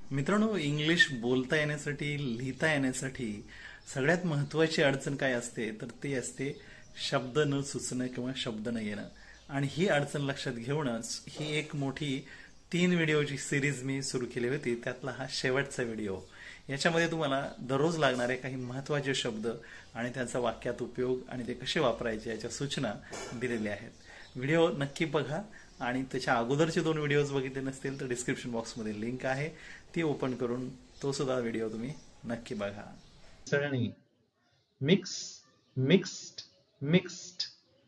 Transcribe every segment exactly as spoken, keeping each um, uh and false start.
मित्रांनो, इंग्लिश बोलता येण्यासाठी, लिहिता येण्यासाठी सगळ्यात महत्वाची अडचण काय असते तर ती असते शब्द न सुचणं किंवा शब्द न येणं. आणि ही अडचण लक्षात घेऊनच ही एक मोठी तीन व्हिडिओची सिरीज मी सुरू केली होती. त्यातला हा शेवटचा व्हिडिओ. याच्यामध्ये तुम्हाला दररोज लागणारे काही महत्वाचे शब्द आणि त्यांचा वाक्यात उपयोग आणि ते कसे वापरायचे याच्या सूचना दिलेल्या आहेत. व्हिडिओ नक्की बघा. आणि त्याच्या अगोदरचे दोन व्हिडिओज बघितले नसतील तर डिस्क्रिप्शन बॉक्समध्ये लिंक आहे, ती ओपन करून तो सुद्धा व्हिडिओ तुम्ही नक्की बघा. चटणी, mix, mixed, mixed.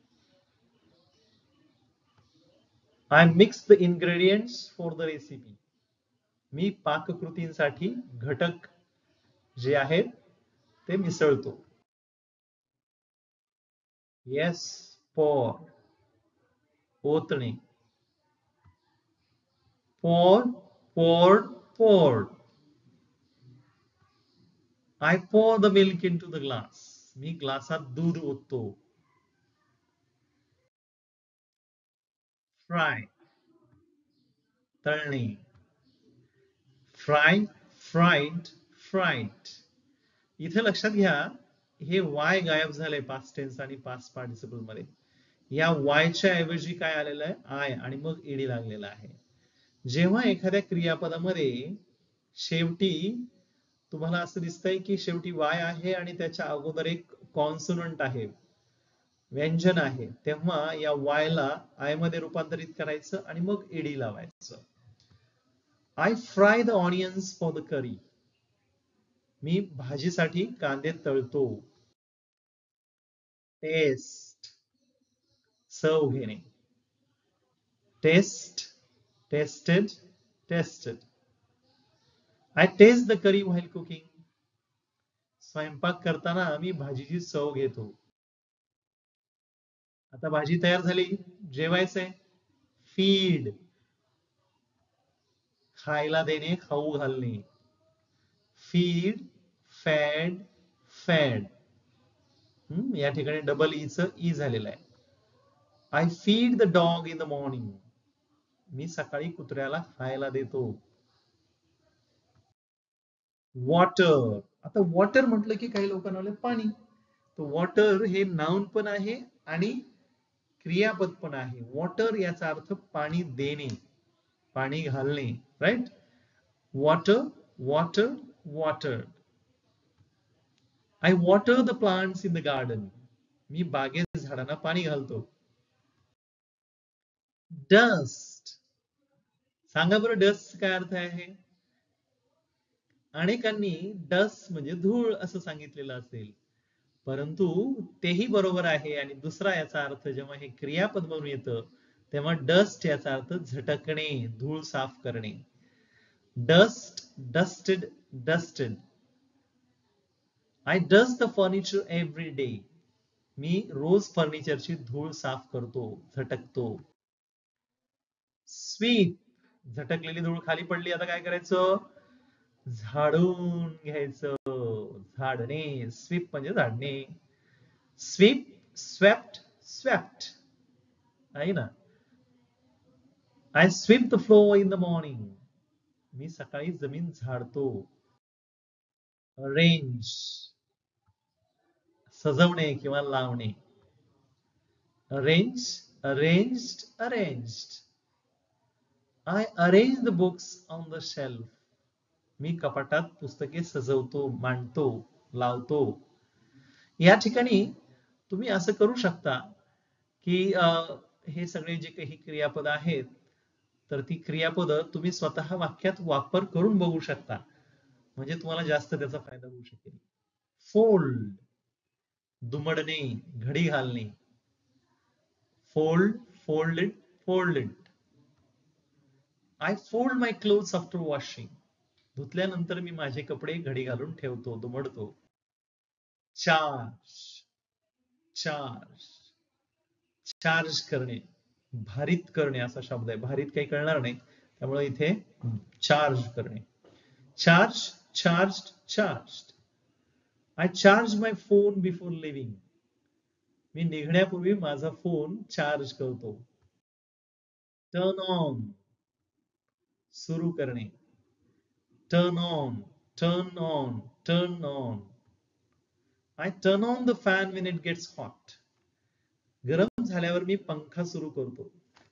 I mix the ingredients for the recipe. मी पाककृतींसाठी घटक जे आहेत ते मिसळतो. Yes, pour, ओतणे. Pour, poured, poured. I pour the milk into the glass. मी ग्लासात दूध ओततो. Fry, तळणे. Fry, fried, fried. इथे लक्षात घ्या, हे वाय गायब झालंय पास्ट टेन्स आणि पास्ट पार्टिसिपल मध्ये. या वायच्या ऐवजी काय आलेलं आहे, आय, आणि मग ईडी लागलेला आहे. जेव्हा एखाद्या क्रियापदामध्ये शेवटी तुम्हाला असं दिसतंय की शेवटी वाय आहे आणि त्याच्या अगोदर एक कॉन्सोनंट आहे, व्यंजन आहे, तेव्हा या वायला आय मध्ये रूपांतरित करायचं आणि मग ईडी लावायचं. I fry the onions for the curry. मी भाजीसाठी कांदे तळतो. टेस्ट, चव घेणे. Taste, tasted, tasted. I taste the curry while cooking. स्वयंपाक करताना मी भाजीची चव घेतो. आता भाजी तयार झाली, जेवायचंय. फीड, खायला देणे, खाऊ घालणे. Feed, fed, fed. या ठिकाणी डबल ईच ई झालेलं आहे. I feed the dog in the morning. मी सकाळी कुत्र्याला खायला देतो. वॉटर. आता वॉटर म्हटलं की काही लोकांना वाटलं पाणी. तर वॉटर हे नाउन पण आहे आणि क्रियापद पण आहे. वॉटर याचा अर्थ पाणी देणे, पाणी घालणे. Right. Water, water, water. I water the plants in the garden. मी बागेत झाडांना पाणी घालतो. डस्ट. सांगा बरं, डस्ट काय अर्थ आहे? अनेकांनी डस्ट म्हणजे धूळ असं सांगितलेलं असेल, परंतु तेही बरोबर आहे. आणि दुसरा याचा अर्थ जेव्हा हे क्रियापद म्हणून येतं तेव्हा डस्ट याचा अर्थ झटकणे, धूळ साफ करणे. Dust, dusted, dusted. I dust the furniture every day. मी रोज फर्निचरची धूळ साफ करतो, झटकतो. स्वीप. झटकलेली धूळ खाली पडली, आता काय करायचं? झाडून घ्यायचं. झाडणे. स्वीप म्हणजे झाडणे. Sweep, swept, swept. आहे ना. I sweep the floor in the morning. मी सकाळी जमीन झाडतो. अरेंज, सजवणे किंवा लावणे. Arrange, arranged, arranged. I arrange the books on the shelf. मी कपाटात पुस्तके सजवतो, मांडतो, लावतो. या ठिकाणी तुम्ही असं करू शकता की हे सगळे जे काही क्रियापद आहेत तर ती क्रियापद तुम्ही स्वतः वाक्यात वापर करून बघू शकता, म्हणजे तुम्हाला जास्त त्याचा फायदा होऊ शकेल. फोल्ड, दुमडणे, घडी घालणे. Fold, folded, folded. I fold my clothes after washing. धुतल्यानंतर मी माझे कपडे घडी घालून ठेवतो, दुमडतो. Charge, charge. चार्ज करणे, भारित करणे असा शब्द आहे. भारित काही कळणार नाही त्यामुळे इथे चार्ज करणे. Charge, charge, charge. I charge my phone before leaving. मी निघण्यापूर्वी माझा फोन चार्ज करतो. टर्न ऑन, सुरू करणे. turn on, turn on, turn on. I turn on the fan when it gets hot. गरम झाल्यावर मी पंखा सुरू करतो.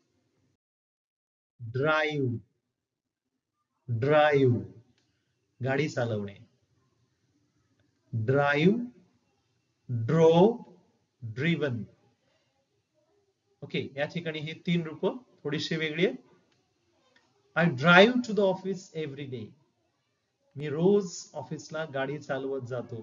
ड्राईव्ह, ड्राईव्ह गाडी चालवणे. Drive, drove, driven. ओके, या ठिकाणी हे तीन रूप थोडीशी वेगळी आहेत. I drive to the office every day. मी रोज ऑफिसला गाडी चालवत जातो.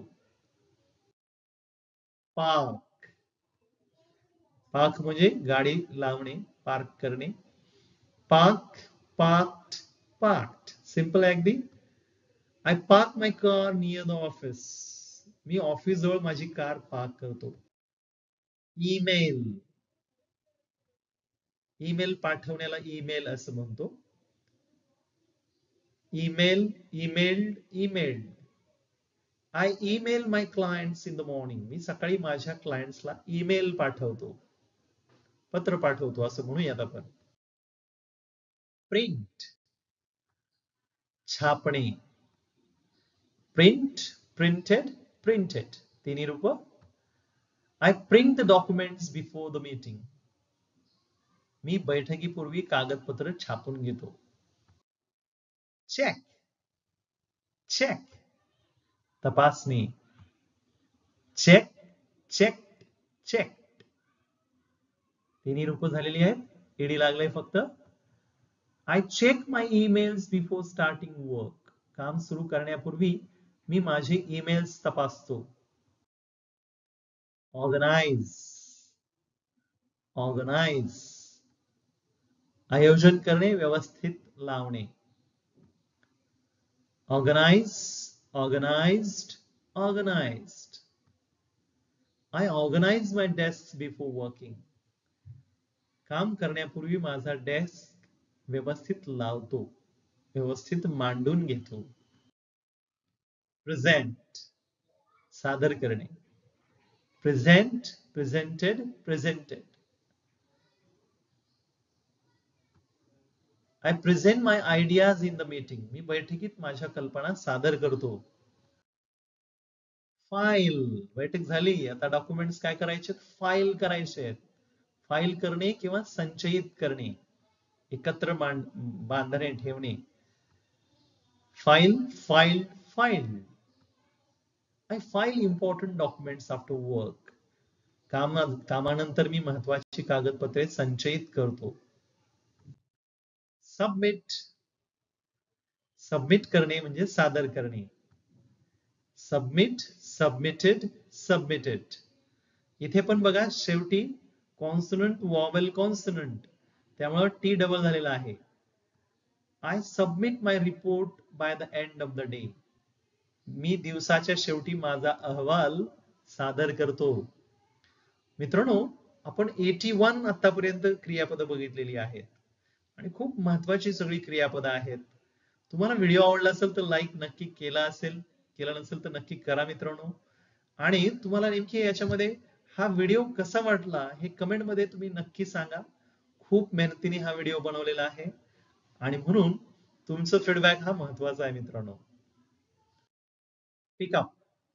पार्क, पार्क म्हणजे गाडी लावणे, पार्क करणे. Park, parked, parked. सिंपल आहे अगदी. I park my car near the office. मी ऑफिस जवळ माझी कार पार्क करतो. ईमेल, ईमेल पाठवण्याला ईमेल असं म्हणतो. Email, emailed, emailed. I email my clients in the morning. मी सकाळी माझ्या क्लायंट्सला ईमेल पाठवतो, पत्र पाठवतो असं म्हणूयात आपण. प्रिंट, छापणे. Print, printed, printed. तिन्ही रूप. I print the documents before the meeting. मी बैठकीपूर्वी कागदपत्र छापून घेतो. चेक, चेक तपासणी. Check, check, check. तिन्ही रूप झालेली आहेत. ईडी लागलंय फक्त. I check my emails before starting work. काम सुरू करण्यापूर्वी मी माझे ईमेल्स तपासतो. Organise, organise. आयोजन करणे, व्यवस्थित लावणे. Organise, organised, organised. I organise my desk before working. काम करण्यापूर्वी माझा डेस्क व्यवस्थित लावतो, व्यवस्थित मांडून घेतो. प्रेझेंट, सादर करणे. Present, presented, presented. I present my ideas in the meeting. मी बैठकीत माझ्या कल्पना सादर करतो. फाईल, बैठक झाली, आता डॉक्युमेंट्स काय करायचे? फाईल करायचे आहेत. फाईल करणे किंवा संचयित करणे, एकत्र बांधणे, ठेवणे. File, file, file. I file important documents after work. कामा कामानंतर मी महत्वाची कागदपत्रे संचयित करतो. सबमिट, सबमिट करणे म्हणजे सादर करणे. Submit, submitted, submitted. इथे पण बघा शेवटी कॉन्सोनंट, वॉवेल, कॉन्सोनंट, त्यामुळे टी डबल झालेला आहे. I submit my report by the end of the day. मी दिवसाच्या शेवटी माझा अहवाल सादर करतो. मित्रांनो, आपण एक्याऐंशी आतापर्यंत क्रियापद बघितलेली आहेत आणि खूप महत्वाची सगळी क्रियापद आहेत. तुम्हाला व्हिडिओ आवडला असेल तर लाईक नक्की केला असेल, केला नसेल तर नक्की करा मित्रांनो. आणि तुम्हाला नेमकी याच्यामध्ये हा व्हिडिओ कसा वाटला हे कमेंट मध्ये तुम्ही नक्की सांगा. खूप मेहनतीने हा व्हिडिओ बनवलेला आहे आणि म्हणून तुमचं फीडबॅक हा महत्वाचा आहे मित्रांनो. पिकअप,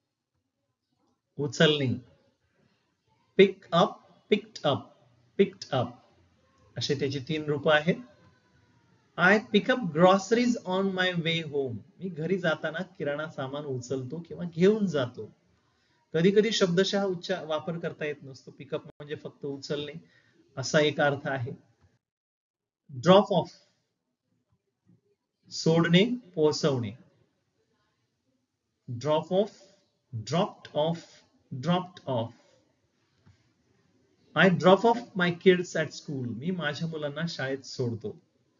उचलणे. Pick up, picked up, picked up असे त्याची तीन रूप आहेत. I pick up groceries on my way home. मी घरी जाताना किराणा सामान उचलतो किंवा घेऊन जातो. कधी कधी शब्दशः उच्चार वापर करता येत नसतो. पिकअप म्हणजे फक्त उचलणे असा एक अर्थ आहे. ड्रॉप ऑफ, सोडणे, पोहोचवणे. Drop off, dropped off, dropped off. I drop off my kids at school. मी माझ्या मुलांना शाळेत सोडतो.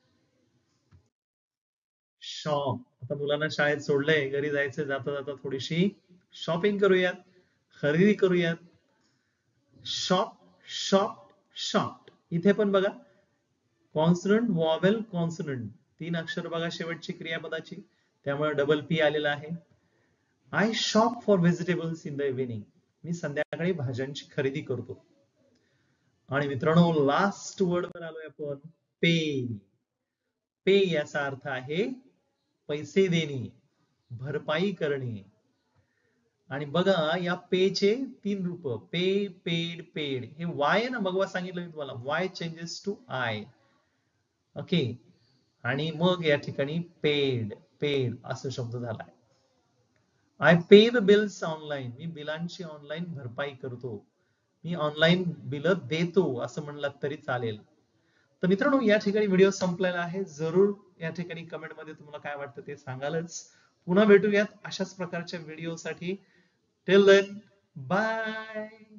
शॉप, आता मुलांना शाळेत सोडलंय, घरी जायचं, जाता जाता थोडीशी शॉपिंग करूयात, खरेदी करूयात. Shop, shop, shop. इथे पण बघा कॉन्सोनंट, वॉवेल, कॉन्सोनंट, तीन अक्षर बघा शेवटची क्रियापदाची, त्यामुळे डबल पी आलेला आहे. I shop for vegetables in the evening. मी संध्याकाळी भाज्यांची खरेदी करतो. आणि मित्रांनो, लास्ट वर्ड वर आलोय आपण, पे. पे याचा अर्थ आहे पैसे देणे. भरपाई करणे. आणि बघा या पेचे तीन रूप, पे, पेड, पेड. हे वाय आहे ना, मगवा सांगितलं मी तुम्हाला, Y changes to I. Okay. आणि मग या ठिकाणी पेड, पेड असा शब्द झालाय. I pay the bills online. मी बिलांची ऑनलाईन भरपाई करतो. मी ऑनलाईन बिल देतो असं म्हणलात तरी चालेल. तर मित्रांनो या ठिकाणी व्हिडिओ संपलेला आहे. जरूर या ठिकाणी कमेंट मध्ये तुम्हाला काय वाटतं ते सांगालच. पुन्हा भेटूयात अशाच प्रकारच्या व्हिडिओसाठी. Till then bye.